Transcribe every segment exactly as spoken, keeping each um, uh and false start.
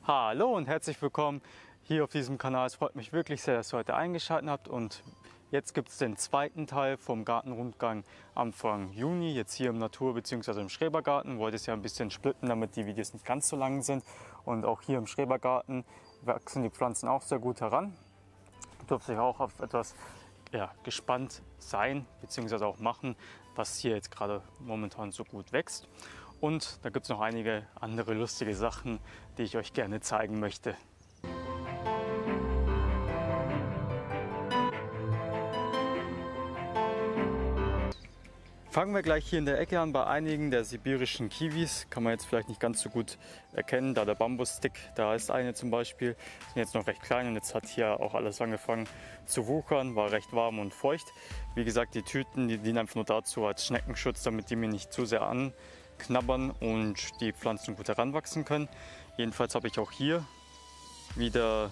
Hallo und herzlich willkommen hier auf diesem Kanal. Es freut mich wirklich sehr, dass ihr heute eingeschaltet habt, und jetzt gibt es den zweiten Teil vom Gartenrundgang Anfang Juni, jetzt hier im Natur- bzw. im Schrebergarten. Wollte es ja ein bisschen splitten, damit die Videos nicht ganz so lang sind, und auch hier im Schrebergarten wachsen die Pflanzen auch sehr gut heran. Ihr dürft euch auch auf etwas ja, gespannt sein bzw. auch machen, was hier jetzt gerade momentan so gut wächst. Und da gibt es noch einige andere lustige Sachen, die ich euch gerne zeigen möchte. Fangen wir gleich hier in der Ecke an. Bei einigen der sibirischen Kiwis kann man jetzt vielleicht nicht ganz so gut erkennen, da der Bambusstick, da ist eine zum Beispiel, sind jetzt noch recht klein, und jetzt hat hier auch alles angefangen zu wuchern, war recht warm und feucht. Wie gesagt, die Tüten, die dienen einfach nur dazu als Schneckenschutz, damit die mir nicht zu sehr anknabbern und die Pflanzen gut heranwachsen können. Jedenfalls habe ich auch hier wieder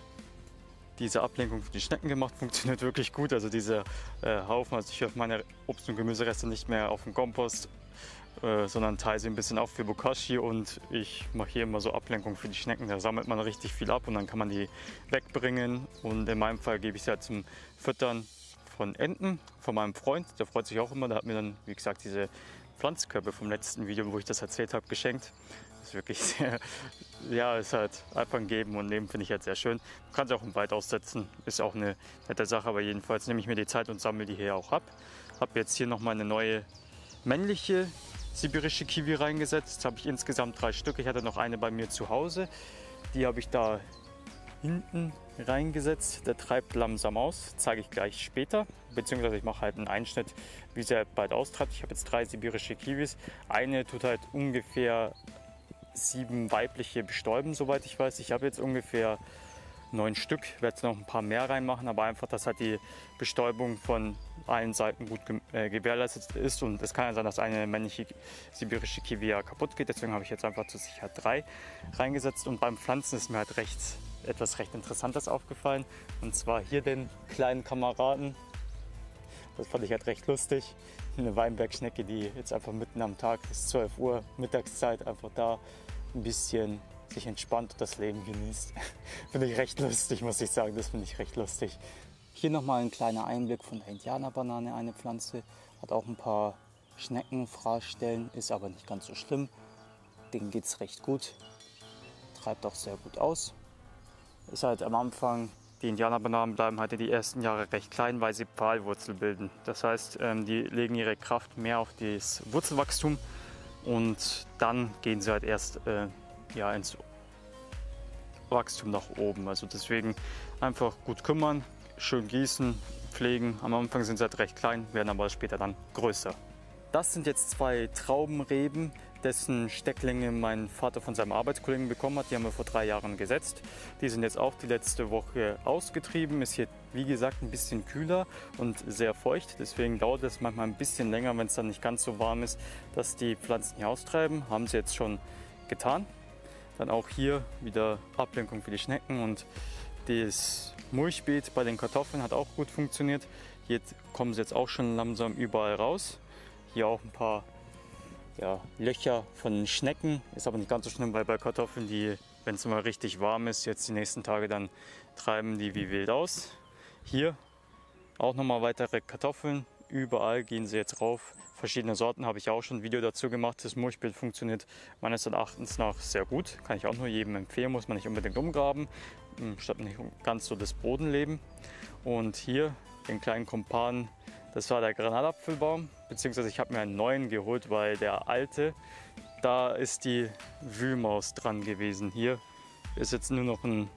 diese Ablenkung für die Schnecken gemacht, funktioniert wirklich gut. Also dieser äh, Haufen, also ich werfe meine Obst- und Gemüsereste nicht mehr auf den Kompost, äh, sondern teile sie ein bisschen auf für Bokashi, und ich mache hier immer so Ablenkung für die Schnecken. Da sammelt man richtig viel ab und dann kann man die wegbringen, und in meinem Fall gebe ich sie halt zum Füttern von Enten, von meinem Freund. Der freut sich auch immer, der hat mir dann, wie gesagt, diese Pflanzkörbe vom letzten Video, wo ich das erzählt habe, geschenkt. Das ist wirklich sehr, ja, ist halt einfach ein Geben und Nehmen, finde ich halt sehr schön. Man kann sie auch im Wald aussetzen, ist auch eine nette Sache, aber jedenfalls nehme ich mir die Zeit und sammle die hier auch ab. Habe jetzt hier nochmal eine neue männliche sibirische Kiwi reingesetzt. Jetzt habe ich insgesamt drei Stück. Ich hatte noch eine bei mir zu Hause, die habe ich da hinten reingesetzt. Der treibt langsam aus, zeige ich gleich später, beziehungsweise ich mache halt einen Einschnitt, wie sie halt bald austreibt. Ich habe jetzt drei sibirische Kiwis. Eine tut halt ungefähr sieben weibliche bestäuben, soweit ich weiß. Ich habe jetzt ungefähr neun Stück, werde jetzt noch ein paar mehr reinmachen, aber einfach, dass halt die Bestäubung von allen Seiten gut ge äh, gewährleistet ist, und es kann ja sein, dass eine männliche sibirische Kiwi ja kaputt geht, deswegen habe ich jetzt einfach zur Sicherheit drei reingesetzt. Und beim Pflanzen ist mir halt recht, etwas recht Interessantes aufgefallen, und zwar hier den kleinen Kameraden. Das fand ich halt recht lustig. Eine Weinbergschnecke, die jetzt einfach mitten am Tag, bis zwölf Uhr Mittagszeit, einfach da ein bisschen sich entspannt und das Leben genießt. Finde ich recht lustig, muss ich sagen. Das finde ich recht lustig. Hier nochmal ein kleiner Einblick von der Indianerbanane, eine Pflanze. Hat auch ein paar Schneckenfraßstellen, ist aber nicht ganz so schlimm. Denen geht es recht gut. Treibt auch sehr gut aus. Ist halt am Anfang, die Indianerbananen bleiben halt die ersten Jahre recht klein, weil sie Pfahlwurzel bilden. Das heißt, die legen ihre Kraft mehr auf das Wurzelwachstum, und dann gehen sie halt erst äh, ja, ins Wachstum nach oben. Also deswegen einfach gut kümmern, schön gießen, pflegen. Am Anfang sind sie halt recht klein, werden aber später dann größer. Das sind jetzt zwei Traubenreben, dessen Stecklinge mein Vater von seinem Arbeitskollegen bekommen hat. Die haben wir vor drei Jahren gesetzt. Die sind jetzt auch die letzte Woche ausgetrieben. Ist hier, wie gesagt, ein bisschen kühler und sehr feucht. Deswegen dauert es manchmal ein bisschen länger, wenn es dann nicht ganz so warm ist, dass die Pflanzen hier austreiben. Haben sie jetzt schon getan. Dann auch hier wieder Ablenkung für die Schnecken, und das Mulchbeet bei den Kartoffeln hat auch gut funktioniert. Hier kommen sie jetzt auch schon langsam überall raus. Hier auch ein paar ja, Löcher von Schnecken, ist aber nicht ganz so schlimm, weil bei Kartoffeln, die, wenn es mal richtig warm ist, jetzt die nächsten Tage, dann treiben die wie wild aus. Hier auch nochmal weitere Kartoffeln, überall gehen sie jetzt rauf. Verschiedene Sorten habe ich auch schon ein Video dazu gemacht. Das Mulchbeet funktioniert meines Erachtens nach sehr gut, kann ich auch nur jedem empfehlen, muss man nicht unbedingt umgraben, statt nicht ganz so das Bodenleben. Und hier den kleinen Kumpan, das war der Granatapfelbaum, beziehungsweise ich habe mir einen neuen geholt, weil der alte, da ist die Wühlmaus dran gewesen. Hier ist jetzt nur noch ein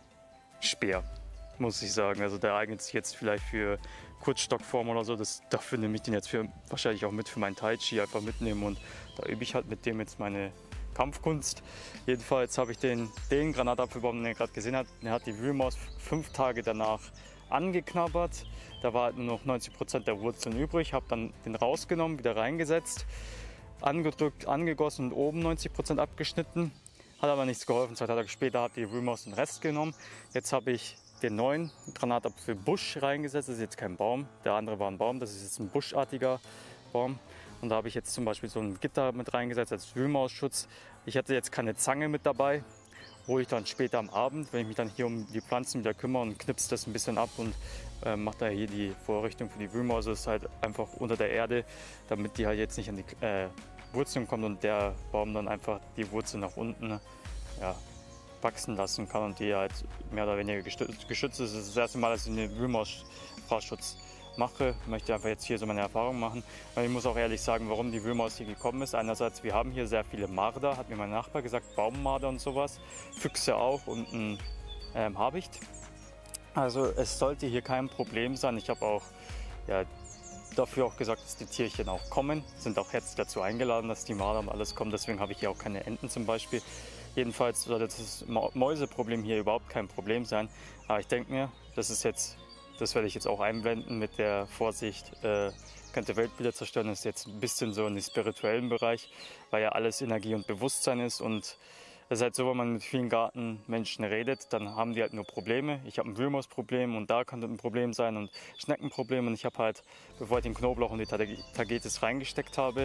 Speer, muss ich sagen. Also der eignet sich jetzt vielleicht für Kurzstockform oder so. Das, dafür nehme ich den jetzt für, wahrscheinlich auch mit für meinen Tai Chi, einfach mitnehmen, und da übe ich halt mit dem jetzt meine Kampfkunst. Jedenfalls habe ich den, den Granatapfelbaum, den ihr gerade gesehen habt, der hat die Wühlmaus fünf Tage danach angeknabbert. Da war halt nur noch neunzig Prozent der Wurzeln übrig. Habe dann den rausgenommen, wieder reingesetzt, angedrückt, angegossen und oben neunzig Prozent abgeschnitten. Hat aber nichts geholfen. Zwei Tage später hat die Wühlmaus den Rest genommen. Jetzt habe ich den neuen Granatapfelbusch reingesetzt. Das ist jetzt kein Baum. Der andere war ein Baum. Das ist jetzt ein buschartiger Baum. Und da habe ich jetzt zum Beispiel so ein Gitter mit reingesetzt als Wühlmausschutz. Ich hatte jetzt keine Zange mit dabei. hole ich dann später am Abend, wenn ich mich dann hier um die Pflanzen wieder kümmere und knipse das ein bisschen ab und äh, mache da hier die Vorrichtung für die Wühlmaus. Das ist halt einfach unter der Erde, damit die halt jetzt nicht an die äh, Wurzeln kommt und der Baum dann einfach die Wurzeln nach unten ja, wachsen lassen kann und die halt mehr oder weniger geschützt ist. Das ist das erste Mal, dass ich einen Wühlmaus-Fraßschutz mache. Ich möchte einfach jetzt hier so meine Erfahrung machen. Und ich muss auch ehrlich sagen, warum die Wühlmaus hier gekommen ist. Einerseits, wir haben hier sehr viele Marder, hat mir mein Nachbar gesagt, Baummarder und sowas. Füchse auch und ein ähm, Habicht. Also es sollte hier kein Problem sein. Ich habe auch ja, dafür auch gesagt, dass die Tierchen auch kommen. Sind auch jetzt dazu eingeladen, dass die Marder und alles kommen. Deswegen habe ich hier auch keine Enten zum Beispiel. Jedenfalls sollte das Mäuseproblem hier überhaupt kein Problem sein. Aber ich denke mir, das ist jetzt, das werde ich jetzt auch einblenden mit der Vorsicht, äh, könnte Weltbilder zerstören. Das ist jetzt ein bisschen so in den spirituellen Bereich, weil ja alles Energie und Bewusstsein ist. Und es ist halt so, wenn man mit vielen Gartenmenschen redet, dann haben die halt nur Probleme. Ich habe ein Wühlmausproblem und da könnte ein Problem sein und Schneckenproblem. Und ich habe halt, bevor ich den Knoblauch und die Tagetes reingesteckt habe,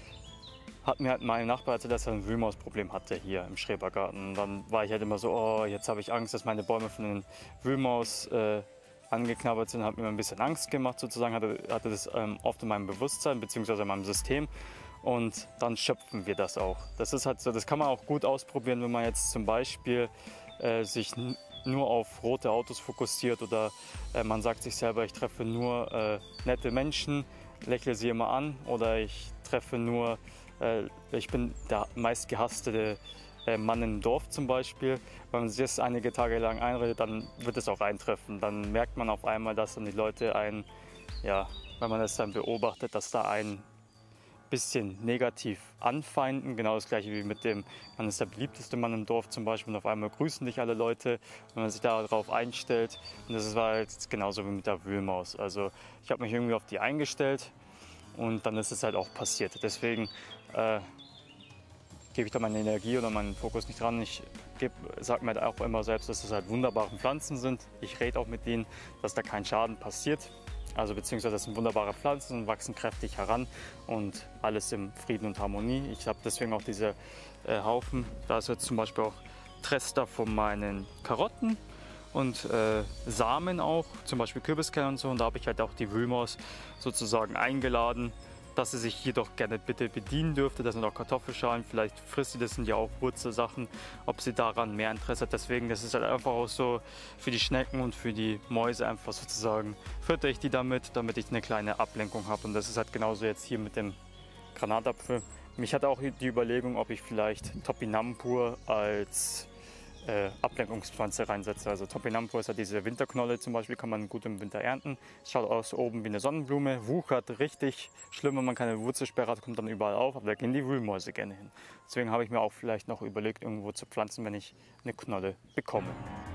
hat mir halt mein Nachbar erzählt, dass er ein Wühlmausproblem hatte hier im Schrebergarten. Und dann war ich halt immer so, oh, jetzt habe ich Angst, dass meine Bäume von den Wühlmaus äh, angeknabbert sind. Hat mir ein bisschen Angst gemacht sozusagen, hatte, hatte das ähm, oft in meinem Bewusstsein bzw. in meinem System. Und dann schöpfen wir das auch. Das ist halt so, das kann man auch gut ausprobieren, wenn man jetzt zum Beispiel äh, sich nur auf rote Autos fokussiert oder äh, man sagt sich selber, ich treffe nur äh, nette Menschen, lächle sie immer an oder ich treffe nur, äh, ich bin der meistgehasste äh, Mann im Dorf zum Beispiel. Wenn man sich das einige Tage lang einredet, dann wird es auch eintreffen. Dann merkt man auf einmal, dass dann die Leute einen, ja, wenn man das dann beobachtet, dass da ein bisschen negativ anfeinden. Genau das gleiche wie mit dem, man ist der beliebteste Mann im Dorf zum Beispiel und auf einmal grüßen dich alle Leute, wenn man sich darauf einstellt. Und das war halt genauso wie mit der Wühlmaus. Also ich habe mich irgendwie auf die eingestellt und dann ist es halt auch passiert. Deswegen äh, gebe ich da meine Energie oder meinen Fokus nicht dran. Ich sage mir halt auch immer selbst, dass das halt wunderbare Pflanzen sind. Ich rede auch mit ihnen, dass da kein Schaden passiert. Also beziehungsweise das sind wunderbare Pflanzen und wachsen kräftig heran und alles im Frieden und Harmonie. Ich habe deswegen auch diese äh, Haufen. Da ist jetzt zum Beispiel auch Trester von meinen Karotten und äh, Samen auch, zum Beispiel Kürbiskerne und so. Und da habe ich halt auch die Wühlmaus sozusagen eingeladen, dass sie sich hier doch gerne bitte bedienen dürfte. Das sind auch Kartoffelschalen, vielleicht frisst sie das, sind ja auch Wurzelsachen, ob sie daran mehr Interesse hat. Deswegen, das ist halt einfach auch so für die Schnecken und für die Mäuse einfach sozusagen, fütter ich die damit, damit ich eine kleine Ablenkung habe. Und das ist halt genauso jetzt hier mit dem Granatapfel. Mich hatte auch die Überlegung, ob ich vielleicht Topinambur als äh, Ablenkungspflanze reinsetze. Also Topinambur ist ja diese Winterknolle zum Beispiel, kann man gut im Winter ernten. Schaut aus oben wie eine Sonnenblume, wuchert richtig schlimm, wenn man keine Wurzelsperre hat, kommt dann überall auf, aber da gehen die Wühlmäuse gerne hin. Deswegen habe ich mir auch vielleicht noch überlegt, irgendwo zu pflanzen, wenn ich eine Knolle bekomme.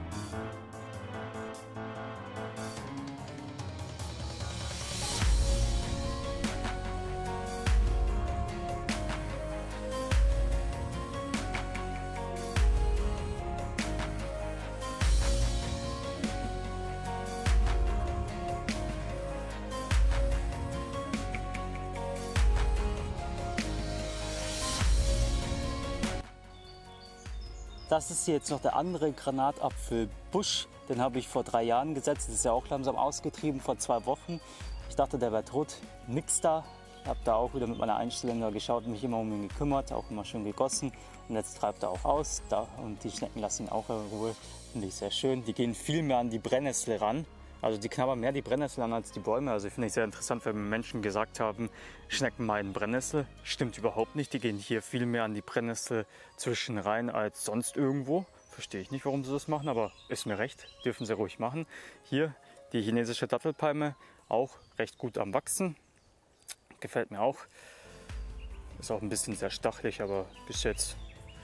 Das ist jetzt noch der andere Granatapfelbusch. Den habe ich vor drei Jahren gesetzt. Das ist ja auch langsam ausgetrieben, vor zwei Wochen. Ich dachte, der wäre tot. Nix da. Ich habe da auch wieder mit meiner Einstellung da geschaut, mich immer um ihn gekümmert, auch immer schön gegossen. Und jetzt treibt er auch aus. Da, und die Schnecken lassen ihn auch in Ruhe. Finde ich sehr schön. Die gehen viel mehr an die Brennnessel ran. Also die knabbern mehr die Brennnessel an als die Bäume. Also ich finde ich sehr interessant, wenn Menschen gesagt haben, Schnecken meiden Brennnessel. Stimmt überhaupt nicht. Die gehen hier viel mehr an die Brennnessel zwischen rein als sonst irgendwo. Verstehe ich nicht, warum sie das machen, aber ist mir recht. Dürfen sie ruhig machen. Hier die chinesische Dattelpalme, auch recht gut am Wachsen. Gefällt mir auch. Ist auch ein bisschen sehr stachelig, aber bis jetzt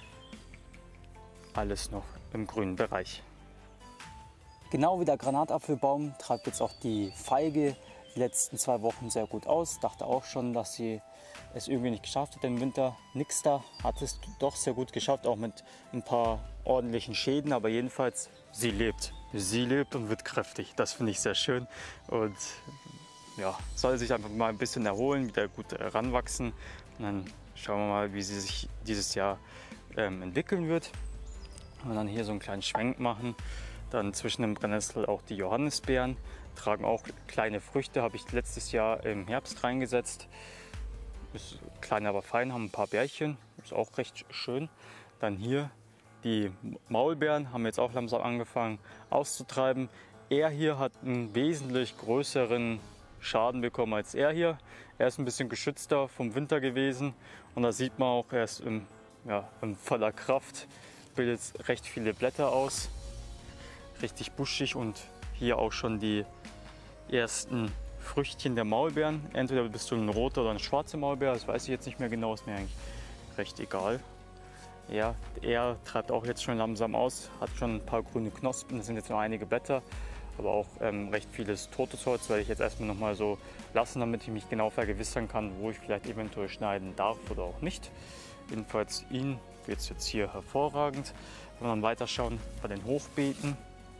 alles noch im grünen Bereich. Genau wie der Granatapfelbaum treibt jetzt auch die Feige die letzten zwei Wochen sehr gut aus. Dachte auch schon, dass sie es irgendwie nicht geschafft hat im Winter. Nix da, hat es doch sehr gut geschafft, auch mit ein paar ordentlichen Schäden. Aber jedenfalls, sie lebt. Sie lebt und wird kräftig. Das finde ich sehr schön. Und ja, soll sich einfach mal ein bisschen erholen, wieder gut ranwachsen. Und dann schauen wir mal, wie sie sich dieses Jahr ähm, entwickeln wird. Und dann hier so einen kleinen Schwenk machen. Dann zwischen dem Brennnessel auch die Johannisbeeren. Tragen auch kleine Früchte, habe ich letztes Jahr im Herbst reingesetzt. Ist klein, aber fein, haben ein paar Bärchen. Ist auch recht schön. Dann hier die Maulbeeren haben jetzt auch langsam angefangen auszutreiben. Er hier hat einen wesentlich größeren Schaden bekommen als er hier. Er ist ein bisschen geschützter vom Winter gewesen. Und da sieht man auch, er ist in, ja, in voller Kraft. Bildet recht viele Blätter aus. Richtig buschig und hier auch schon die ersten Früchtchen der Maulbeeren. Entweder bist du ein roter oder ein schwarzer Maulbeer, das weiß ich jetzt nicht mehr genau, ist mir eigentlich recht egal. Ja, er treibt auch jetzt schon langsam aus, hat schon ein paar grüne Knospen, das sind jetzt nur einige Blätter, aber auch ähm, recht vieles totes Holz, werde ich jetzt erstmal noch mal so lassen, damit ich mich genau vergewissern kann, wo ich vielleicht eventuell schneiden darf oder auch nicht. Jedenfalls ihn geht es jetzt hier hervorragend. Wenn wir dann weiterschauen bei den Hochbeeten,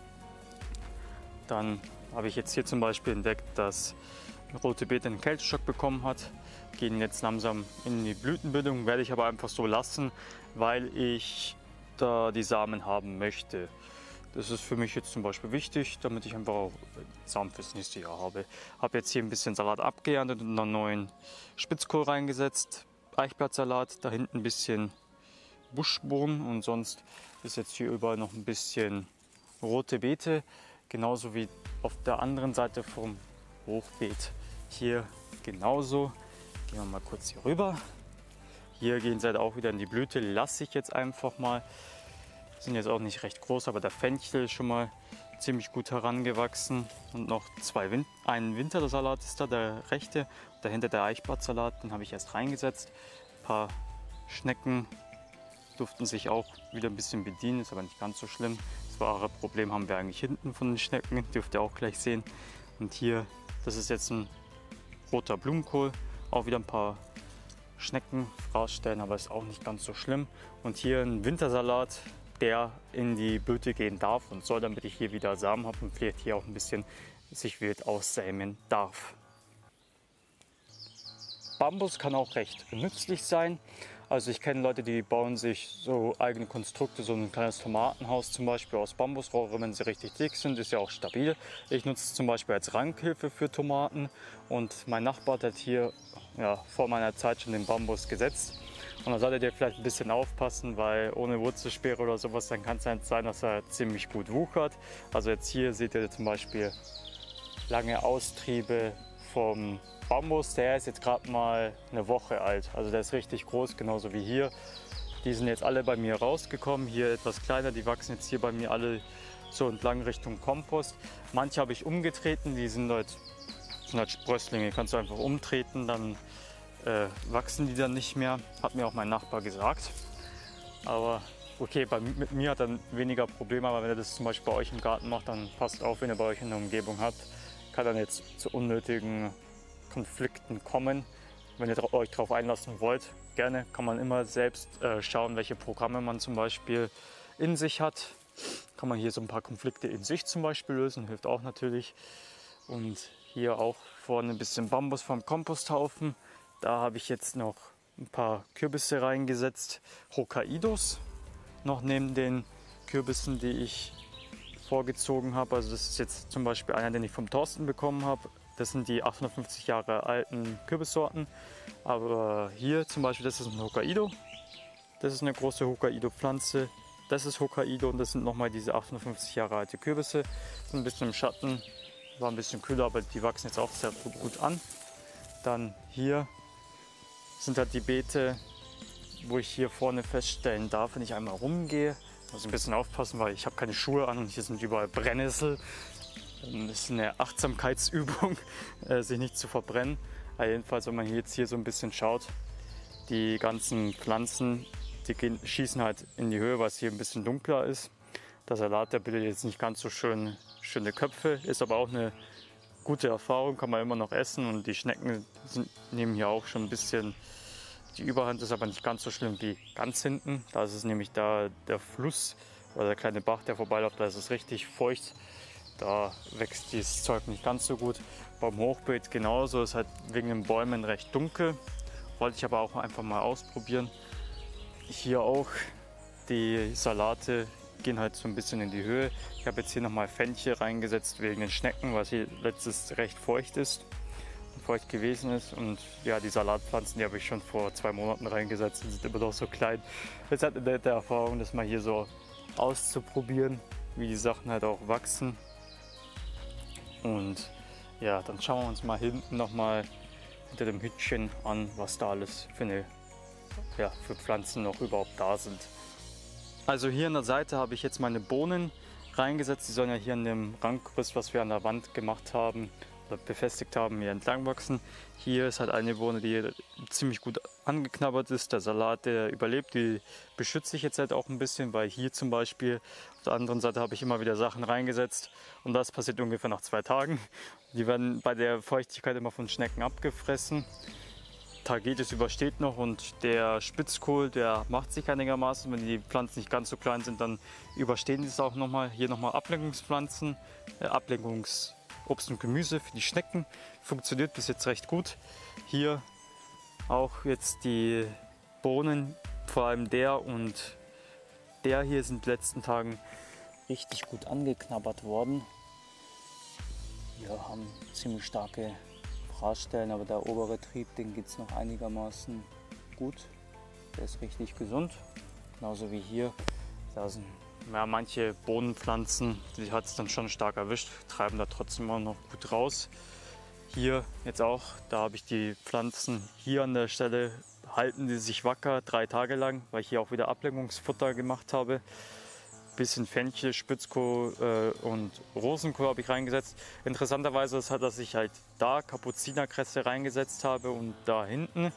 dann habe ich jetzt hier zum Beispiel entdeckt, dass rote Beete einen Kälteschock bekommen hat. Gehen jetzt langsam in die Blütenbildung, werde ich aber einfach so lassen, weil ich da die Samen haben möchte. Das ist für mich jetzt zum Beispiel wichtig, damit ich einfach auch Samen fürs nächste Jahr habe. Habe jetzt hier ein bisschen Salat abgeerntet und einen neuen Spitzkohl reingesetzt. Eichblattsalat, da hinten ein bisschen Buschbohnen und sonst ist jetzt hier überall noch ein bisschen rote Beete. Genauso wie auf der anderen Seite vom Hochbeet. Hier genauso. Gehen wir mal kurz hier rüber. Hier gehen sie auch wieder in die Blüte. Lasse ich jetzt einfach mal. Sind jetzt auch nicht recht groß, aber der Fenchel ist schon mal ziemlich gut herangewachsen. Und noch zwei Win ein Wintersalat ist da, der rechte. Dahinter der Eichblattsalat, den habe ich erst reingesetzt. Ein paar Schnecken durften sich auch wieder ein bisschen bedienen, ist aber nicht ganz so schlimm. Das wahre Problem haben wir eigentlich hinten von den Schnecken, dürft ihr auch gleich sehen. Und hier, das ist jetzt ein roter Blumenkohl, auch wieder ein paar Schnecken, Fraßstellen, aber ist auch nicht ganz so schlimm. Und hier ein Wintersalat, der in die Blüte gehen darf und soll, damit ich hier wieder Samen habe und vielleicht hier auch ein bisschen sich wild aussämen darf. Bambus kann auch recht nützlich sein. Also ich kenne Leute, die bauen sich so eigene Konstrukte, so ein kleines Tomatenhaus zum Beispiel aus Bambusrohre, wenn sie richtig dick sind, ist ja auch stabil. Ich nutze es zum Beispiel als Rankhilfe für Tomaten und mein Nachbar hat hier ja, vor meiner Zeit schon den Bambus gesetzt. Und da solltet ihr vielleicht ein bisschen aufpassen, weil ohne Wurzelsperre oder sowas, dann kann es sein, dass er ziemlich gut wuchert. Also jetzt hier seht ihr zum Beispiel lange Austriebe vom Bambus, der ist jetzt gerade mal eine Woche alt, also der ist richtig groß, genauso wie hier. Die sind jetzt alle bei mir rausgekommen, hier etwas kleiner, die wachsen jetzt hier bei mir alle so entlang Richtung Kompost. Manche habe ich umgetreten, die sind halt, sind halt Sprösslinge, kannst du einfach umtreten, dann äh, wachsen die dann nicht mehr, hat mir auch mein Nachbar gesagt. Aber okay, bei, mit mir hat er weniger Probleme, aber wenn er das zum Beispiel bei euch im Garten macht, dann passt auf, wenn ihr bei euch in der Umgebung habt, kann dann jetzt zu unnötigen Konflikten kommen. Wenn ihr euch darauf einlassen wollt, gerne, kann man immer selbst äh, schauen, welche Programme man zum Beispiel in sich hat. Kann man hier so ein paar Konflikte in sich zum Beispiel lösen, hilft auch natürlich. Und hier auch vorne ein bisschen Bambus vom Komposthaufen. Da habe ich jetzt noch ein paar Kürbisse reingesetzt, Hokkaidos, noch neben den Kürbissen, die ich vorgezogen habe. Also das ist jetzt zum Beispiel einer, den ich vom Thorsten bekommen habe. Das sind die achthundertfünfzig Jahre alten Kürbissorten. Aber hier zum Beispiel, das ist ein Hokkaido. Das ist eine große Hokkaido-Pflanze. Das ist Hokkaido und das sind nochmal diese achthundertfünfzig Jahre alte Kürbisse. Sind ein bisschen im Schatten, war ein bisschen kühler, aber die wachsen jetzt auch sehr gut an. Dann hier sind halt die Beete, wo ich hier vorne feststellen darf, wenn ich einmal rumgehe. Muss ein bisschen aufpassen, weil ich habe keine Schuhe an und hier sind überall Brennnessel. Das ist eine Achtsamkeitsübung, sich nicht zu verbrennen. Aber jedenfalls, wenn man jetzt hier so ein bisschen schaut, die ganzen Pflanzen, die gehen, schießen halt in die Höhe, weil es hier ein bisschen dunkler ist. Der Salat, der bildet jetzt nicht ganz so schön, schöne Köpfe, ist aber auch eine gute Erfahrung, kann man immer noch essen. Und die Schnecken sind, nehmen hier auch schon ein bisschen die Überhand, ist aber nicht ganz so schlimm wie ganz hinten. Da ist es nämlich da der Fluss oder der kleine Bach, der vorbeiläuft, da ist es richtig feucht. Da wächst dieses Zeug nicht ganz so gut. Beim Hochbeet genauso, ist halt wegen den Bäumen recht dunkel. Wollte ich aber auch einfach mal ausprobieren. Hier auch die Salate gehen halt so ein bisschen in die Höhe. Ich habe jetzt hier nochmal Fenchel reingesetzt wegen den Schnecken, weil hier letztes recht feucht ist. Feucht gewesen ist, und ja, die Salatpflanzen, die habe ich schon vor zwei Monaten reingesetzt, die sind immer noch so klein. Jetzt hatte ich die Erfahrung, das mal hier so auszuprobieren, wie die Sachen halt auch wachsen. Und ja, dann schauen wir uns mal hinten nochmal hinter dem Hütchen an, was da alles für, eine, ja, für Pflanzen noch überhaupt da sind. Also hier an der Seite habe ich jetzt meine Bohnen reingesetzt, die sollen ja hier an dem Randgerüst, was wir an der Wand gemacht haben, befestigt haben, hier entlang wachsen. Hier ist halt eine Bohne, die ziemlich gut angeknabbert ist. Der Salat, der überlebt, die beschütze ich jetzt halt auch ein bisschen, weil hier zum Beispiel auf der anderen Seite habe ich immer wieder Sachen reingesetzt, und das passiert ungefähr nach zwei Tagen. Die werden bei der Feuchtigkeit immer von Schnecken abgefressen. Tagetes übersteht noch, und der Spitzkohl, der macht sich einigermaßen. Wenn die Pflanzen nicht ganz so klein sind, dann überstehen die es auch nochmal. Hier nochmal Ablenkungspflanzen, äh, Ablenkungs Obst und Gemüse für die Schnecken, funktioniert bis jetzt recht gut. Hier auch jetzt die Bohnen, vor allem der und der hier, sind in den letzten Tagen richtig gut angeknabbert worden. Wir haben ziemlich starke Fraßstellen, aber der obere Trieb, den geht es noch einigermaßen gut. Der ist richtig gesund, genauso wie hier. Da sind Ja, manche Bohnenpflanzen, die hat es dann schon stark erwischt, treiben da trotzdem immer noch gut raus. Hier jetzt auch, da habe ich die Pflanzen hier an der Stelle, halten die sich wacker drei Tage lang, weil ich hier auch wieder Ablenkungsfutter gemacht habe. Bisschen Fenchel, Spitzkohl äh, und Rosenkohl habe ich reingesetzt. Interessanterweise ist halt, dass ich halt da Kapuzinerkresse reingesetzt habe, und da hinten,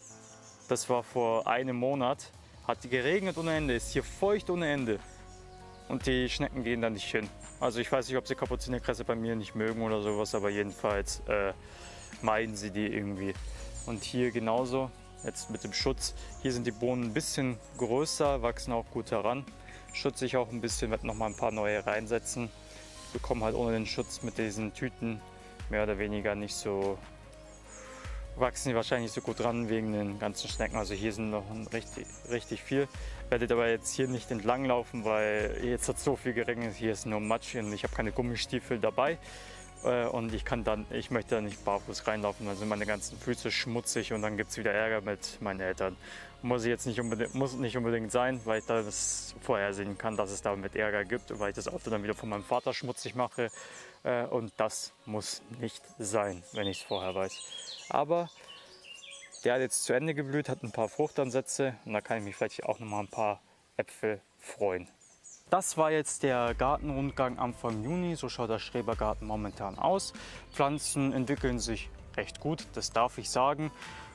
das war vor einem Monat, hat die geregnet ohne Ende, ist hier feucht ohne Ende. Und die Schnecken gehen da nicht hin. Also ich weiß nicht, ob sie Kapuzinerkresse bei mir nicht mögen oder sowas, aber jedenfalls äh, meiden sie die irgendwie. Und hier genauso, jetzt mit dem Schutz. Hier sind die Bohnen ein bisschen größer, wachsen auch gut heran. Schütze ich auch ein bisschen, werde noch mal ein paar neue reinsetzen. Bekommen halt ohne den Schutz mit diesen Tüten mehr oder weniger nicht so, wachsen die wahrscheinlich nicht so gut ran wegen den ganzen Schnecken. Also hier sind noch richtig, richtig viel. Werdet aber jetzt hier nicht entlang laufen, weil jetzt hat so viel geregnet. Hier ist nur Matsch und ich habe keine Gummistiefel dabei. Und ich kann dann, ich möchte da nicht barfuß reinlaufen, dann sind meine ganzen Füße schmutzig und dann gibt es wieder Ärger mit meinen Eltern. Muss ich jetzt nicht unbedingt, muss nicht unbedingt sein, weil ich das vorhersehen kann, dass es damit Ärger gibt, weil ich das Auto dann wieder von meinem Vater schmutzig mache. Und das muss nicht sein, wenn ich es vorher weiß. Aber der hat jetzt zu Ende geblüht, hat ein paar Fruchtansätze, und da kann ich mich vielleicht auch noch mal ein paar Äpfel freuen. Das war jetzt der Gartenrundgang Anfang Juni. So schaut der Schrebergarten momentan aus. Pflanzen entwickeln sich recht gut, das darf ich sagen.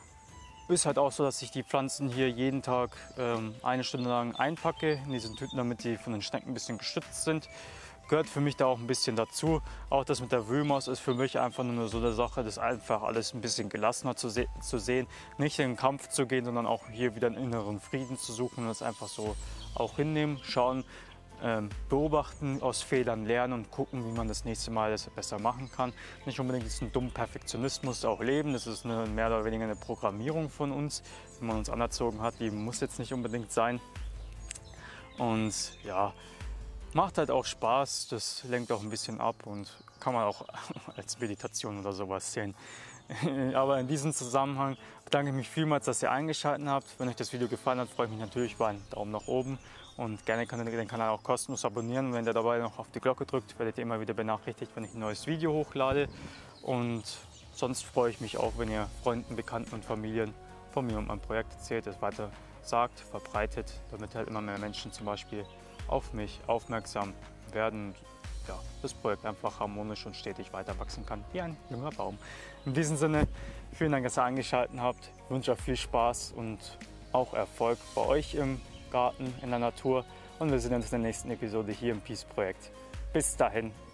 Ist halt auch so, dass ich die Pflanzen hier jeden Tag ähm, eine Stunde lang einpacke in diesen Tüten, damit die von den Schnecken ein bisschen geschützt sind. Gehört für mich da auch ein bisschen dazu. Auch das mit der Wühlmaus ist für mich einfach nur so eine Sache, das einfach alles ein bisschen gelassener zu, se zu sehen. Nicht in den Kampf zu gehen, sondern auch hier wieder einen inneren Frieden zu suchen und das einfach so auch hinnehmen, schauen, ähm, beobachten, aus Fehlern lernen und gucken, wie man das nächste Mal das besser machen kann. Nicht unbedingt diesen dummen Perfektionismus auch leben, das ist eine, mehr oder weniger eine Programmierung von uns, die man uns anerzogen hat, die muss jetzt nicht unbedingt sein. Und ja, macht halt auch Spaß, das lenkt auch ein bisschen ab und kann man auch als Meditation oder sowas sehen. Aber in diesem Zusammenhang bedanke ich mich vielmals, dass ihr eingeschaltet habt. Wenn euch das Video gefallen hat, freue ich mich natürlich über einen Daumen nach oben. Und gerne könnt ihr den Kanal auch kostenlos abonnieren. Wenn ihr dabei noch auf die Glocke drückt, werdet ihr immer wieder benachrichtigt, wenn ich ein neues Video hochlade. Und sonst freue ich mich auch, wenn ihr Freunden, Bekannten und Familien von mir und meinem Projekt erzählt, es weiter sagt, verbreitet, damit halt immer mehr Menschen zum Beispiel auf mich aufmerksam werden und ja, das Projekt einfach harmonisch und stetig weiter wachsen kann, wie ein junger Baum. In diesem Sinne, vielen Dank, dass ihr eingeschaltet habt. Ich wünsche euch viel Spaß und auch Erfolg bei euch im Garten, in der Natur. Und wir sehen uns in der nächsten Episode hier im Peace Projekt. Bis dahin.